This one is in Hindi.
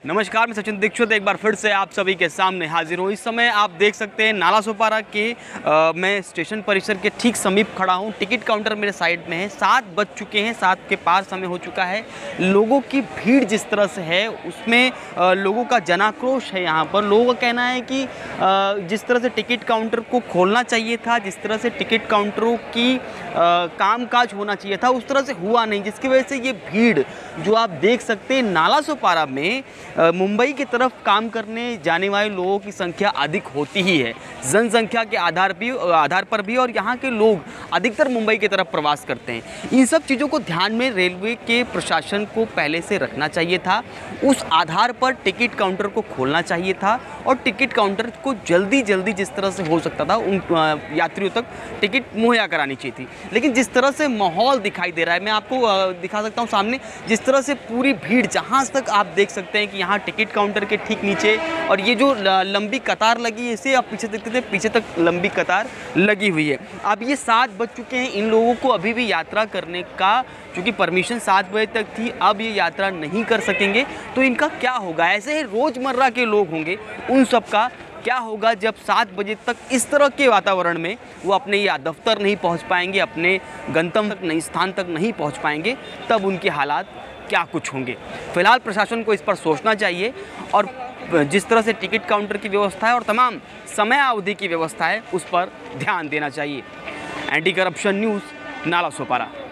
नमस्कार, मैं सचिन दीक्षित एक बार फिर से आप सभी के सामने हाजिर हूँ। इस समय आप देख सकते हैं नालासोपारा के मैं स्टेशन परिसर के ठीक समीप खड़ा हूँ। टिकट काउंटर मेरे साइड में है। 7 बज चुके हैं, 7 के पार समय हो चुका है। लोगों की भीड़ जिस तरह से है उसमें लोगों का जनाक्रोश है। यहाँ पर लोगों का कहना है कि जिस तरह से टिकट काउंटर को खोलना चाहिए था, जिस तरह से टिकट काउंटरों की कामकाज होना चाहिए था, उस तरह से हुआ नहीं, जिसकी वजह से ये भीड़ जो आप देख सकते हैं नालासोपारा में मुंबई की तरफ काम करने जाने वाले लोगों की संख्या अधिक होती ही है, जनसंख्या के आधार पर भी, और यहाँ के लोग अधिकतर मुंबई की तरफ प्रवास करते हैं। इन सब चीज़ों को ध्यान में रेलवे के प्रशासन को पहले से रखना चाहिए था। उस आधार पर टिकट काउंटर को खोलना चाहिए था और टिकट काउंटर को जल्दी जिस तरह से हो सकता था उन यात्रियों तक टिकट मुहैया करानी चाहिए थी। लेकिन जिस तरह से माहौल दिखाई दे रहा है, मैं आपको दिखा सकता हूँ सामने, जिस तरह से पूरी भीड़, जहाँ तक आप देख सकते हैं कि यहाँ टिकट काउंटर के ठीक नीचे, और ये जो लंबी कतार लगी है, इसे आप पीछे देखते थे, पीछे तक लंबी कतार लगी हुई है। अब ये 7 बज चुके हैं, इन लोगों को अभी भी यात्रा करने का, क्योंकि परमिशन 7 बजे तक थी, अब ये यात्रा नहीं कर सकेंगे। तो इनका क्या होगा? ऐसे ही रोज़मर्रा के लोग होंगे, उन सब का क्या होगा जब 7 बजे तक इस तरह के वातावरण में वो अपने या दफ्तर नहीं पहुंच पाएंगे, अपने गंतव्य तक नहीं, स्थान तक नहीं पहुंच पाएंगे, तब उनके हालात क्या कुछ होंगे। फिलहाल प्रशासन को इस पर सोचना चाहिए और जिस तरह से टिकट काउंटर की व्यवस्था है और तमाम समय अवधि की व्यवस्था है, उस पर ध्यान देना चाहिए। Anti corruption news, Nalasopara.